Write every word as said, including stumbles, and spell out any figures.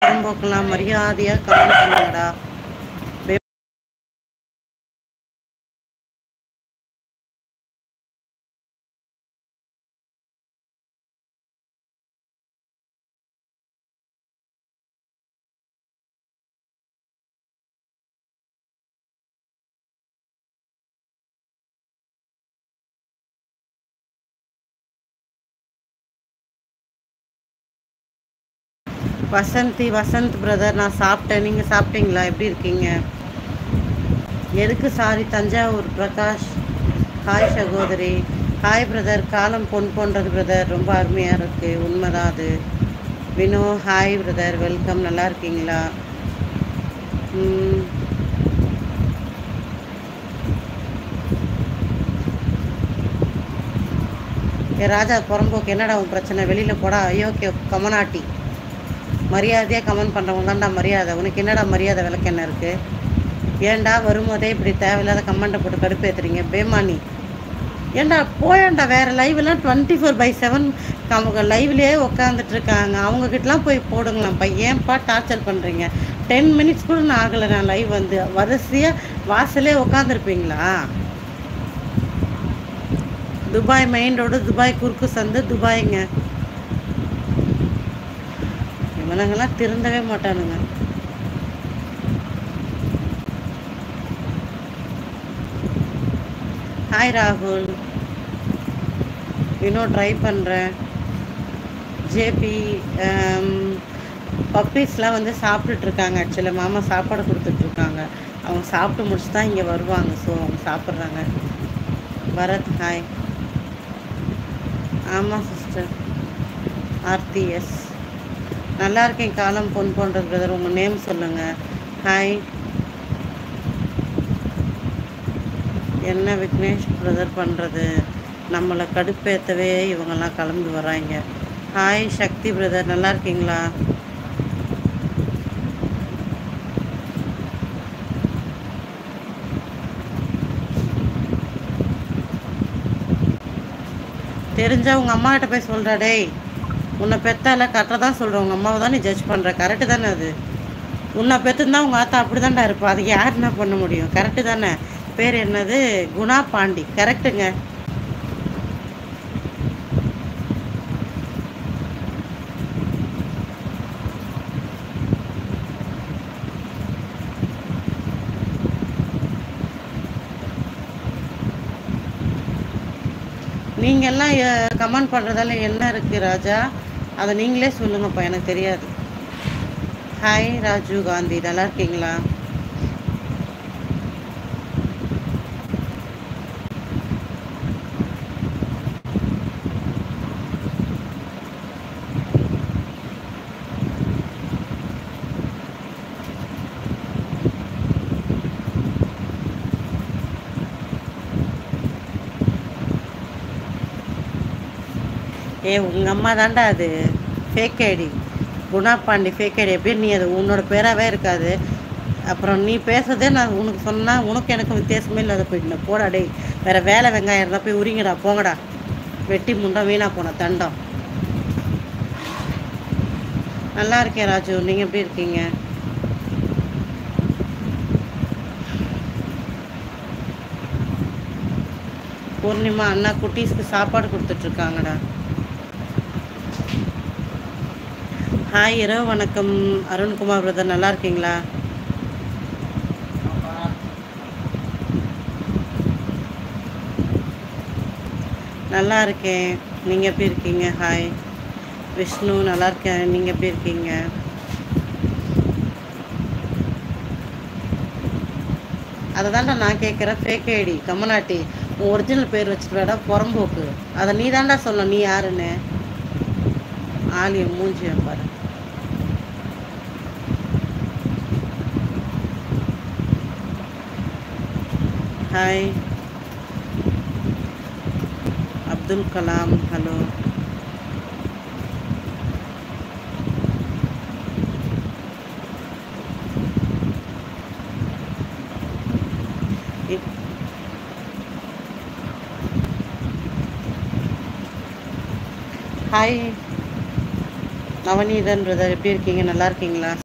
புறம்போக்கெல்லாம் மரியாதையாக கமெண்ட் பண்ணுங்கடா. வசந்தி வசந்த் பிரதர், நான் சாப்பிட்டேன். நீங்கள் சாப்பிட்டீங்களா? எப்படி இருக்கீங்க? எதுக்கு சாரி தஞ்சாவூர் பிரகாஷ். ஹாய் சகோதரி. Hi brother. காலம் பொன் போன்றது பிரதர், ரொம்ப அருமையாக இருக்குது. உண்மைதான் அது. Vino hi brother, welcome. நல்லா இருக்கீங்களா? ஏ ராஜா புறம்போக்கு, என்னடா உன் பிரச்சனை? வெளியில் போடா. ஐயோக்கே கமனாட்டி. மரியாதையாக கமெண்ட் பண்ணுறவங்க தான்டா மரியாதை. உனக்கு என்னடா மரியாதை விளக்கு என்ன இருக்குது? ஏன்டா வரும்போதே இப்படி தேவையில்லாத கமெண்ட்டை போட்டு கடுப்பேற்றுறீங்க பேமானி? ஏன்டா போயேன்டா. வேறு லைவ்லாம் டுவெண்ட்டி ஃபோர் பை செவன் அவங்க லைவ்லேயே உட்காந்துட்ருக்காங்க. அவங்கக்கிட்டலாம் போய் போடுங்களாம்ப்பா. ஏன்ப்பா டார்ச்சர் பண்ணுறீங்க? டென் மினிட்ஸ் கூட நான் ஆகலை. நான் லைவ் வந்து வரிசையாக வாசலே உட்காந்துருப்பீங்களா? துபாய் மெயின் ரோடு, துபாய் குறுக்கு சந்து, துபாய்ங்க. இவனுங்கெல்லாம் திருந்தவே மாட்டானுங்க. ஹாய் ராகுல். இன்னும் ட்ரை பண்ணுறேன். ஜேபி பப்பீஸ்லாம் வந்து சாப்பிட்டுட்ருக்காங்க. ஆக்சுவலாக மாமா சாப்பாடு கொடுத்துட்ருக்காங்க. அவங்க சாப்பிட்டு முடிச்சு தான் இங்கே வருவாங்க. ஸோ அவங்க சாப்பிட்றாங்க. பரத் ஹாய். ஆமாம் சிஸ்டர். ஆர்த்தி எஸ். நல்லா இருக்கேன். காலம் பொன் போன்றது பிரதர். உங்கள் நேம் சொல்லுங்கள். ஹாய். என்ன விக்னேஷ் பிரதர் பண்ணுறது? நம்மளை கடுப்பேற்றவே இவங்கெல்லாம் கிளம்பி வராங்க. ஹாய் சக்தி பிரதர், நல்லா இருக்கீங்களா? தெரிஞ்சா உங்கள் அம்மா கிட்ட போய் சொல்கிறா. டேய், உன்னை பெத்தால கரெக்டாக தான் சொல்கிறேன். உங்கள் அம்மாவை தான் நீ ஜட்ஜ் பண்ணுற. கரெக்டு தானே அது? உன்னை பெற்றுந்தான் உங்கள் ஆத்தா அப்படி தான்டா இருப்பா. அதுக்கு யார் என்ன பண்ண முடியும்? கரெக்டு தானே? பேர் என்னது? குணா பாண்டி. கரெக்டுங்க. நீங்கள்லாம் கமெண்ட் பண்ணுறதால என்ன இருக்குது ராஜா? அதை நீங்களே சொல்லுங்கப்பா, எனக்கு தெரியாது. ஹாய் ராஜு காந்தி, நல்லா இருக்கீங்களா? ஏ உங்கள் அம்மா தாண்டா அது. Fake ID Guna Pandi fake ID. எப்படி நீ அது உன்னோட பேராகவே இருக்காது. அப்புறம் நீ பேசுறதே நான் உனக்கு சொன்னால் உனக்கு எனக்கு வித்தியாசமே இல்லாத போயிட்டேன். போடா டேய், வேறு வேலை வெங்காயம் இருந்தால் போய் உரிங்கடா. போங்கடா, வெட்டி முண்டம் வீணாக போன தண்டம். நல்லா இருக்கேன் ராஜு, நீங்கள் எப்படி இருக்கீங்க? பூர்ணிமா அண்ணா குட்டீஸ்க்கு சாப்பாடு கொடுத்துட்ருக்காங்கடா. ஹாய், இரவு வணக்கம் அருண்குமார் பிரதர், நல்லா இருக்கீங்களா? நல்லா இருக்கேன், நீங்கள் எப்படி இருக்கீங்க? ஹாய் விஷ்ணு, நல்லா இருக்கேன், நீங்கள் எப்படி இருக்கீங்க? அதை தாண்டா நான் கேட்குறேன். ஃபேக் ஐடி கம்மநாட்டி, உன் ஒரிஜினல் பேர் வச்சுருவாடா புறம்போக்கு. அதை நீ தாண்டா சொல்லணும் நீ யாருன்னு. ஆலியம் மூஞ்சியை பாரு. Hi Abdul Kalam, hello. Hi Navaneethan brother, எப்படி இருக்கீங்க? நல்லா இருக்கீங்களா?